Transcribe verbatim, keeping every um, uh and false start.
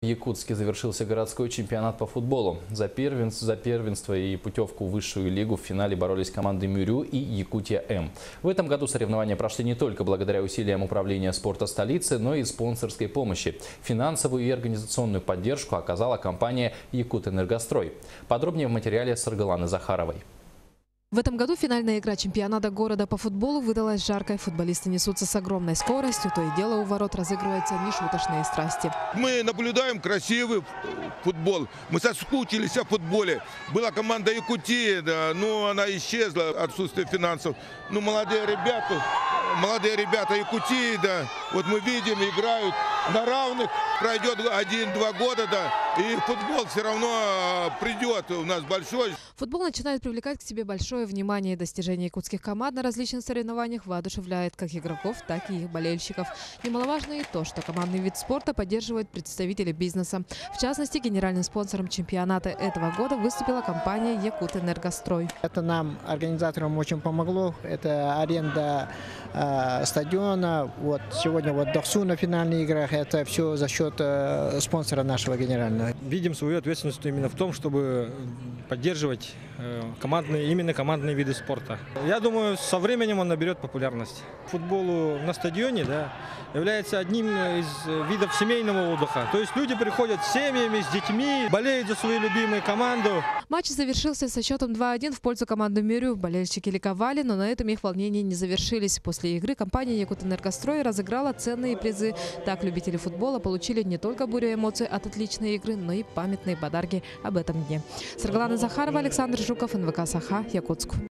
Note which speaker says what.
Speaker 1: В Якутске завершился городской чемпионат по футболу. За первенство, за первенство и путевку в высшую лигу в финале боролись команды Мюрю и Якутия-М. В этом году соревнования прошли не только благодаря усилиям управления спорта столицы, но и спонсорской помощи. Финансовую и организационную поддержку оказала компания «Якутэнергострой». Подробнее в материале Саргаланы Захаровой.
Speaker 2: В этом году финальная игра чемпионата города по футболу выдалась жаркой. Футболисты несутся с огромной скоростью. То и дело у ворот разыгрываются нешуточные страсти.
Speaker 3: Мы наблюдаем красивый футбол. Мы соскучились о футболе. Была команда Якутии, да, но она исчезла, отсутствие финансов. Ну, молодые ребята, молодые ребята Якутии, да, вот мы видим, играют на равных. Пройдет один-два года, да, и футбол все равно придет у нас большой.
Speaker 2: Футбол начинает привлекать к себе большое внимание. Достижения якутских команд на различных соревнованиях воодушевляет как игроков, так и их болельщиков. Немаловажно и то, что командный вид спорта поддерживает представители бизнеса. В частности, генеральным спонсором чемпионата этого года выступила компания «Якутэнергострой».
Speaker 4: Это нам, организаторам, очень помогло. Это аренда э, стадиона. Вот сегодня вот Дохсу на финальных играх. Это все за счет э, спонсора нашего генерального.
Speaker 5: Видим свою ответственность именно в том, чтобы поддерживать э, командные, именно командные виды спорта. Я думаю, со временем он наберет популярность. Футболу на стадионе, да, является одним из видов семейного отдыха. То есть люди приходят с семьями, с детьми, болеют за свою любимую команду.
Speaker 2: Матч завершился со счетом два-один в пользу команды Мюрю. Болельщики ликовали, но на этом их волнения не завершились. После игры компания «Якутэнергострой» разыграла ценные призы. Так любители футбола получили не только бурю эмоций от отличной игры, но и памятные подарки об этом дне. Саргалана Захарова, Александр Жуков, эн вэ ка «Саха», Якутск.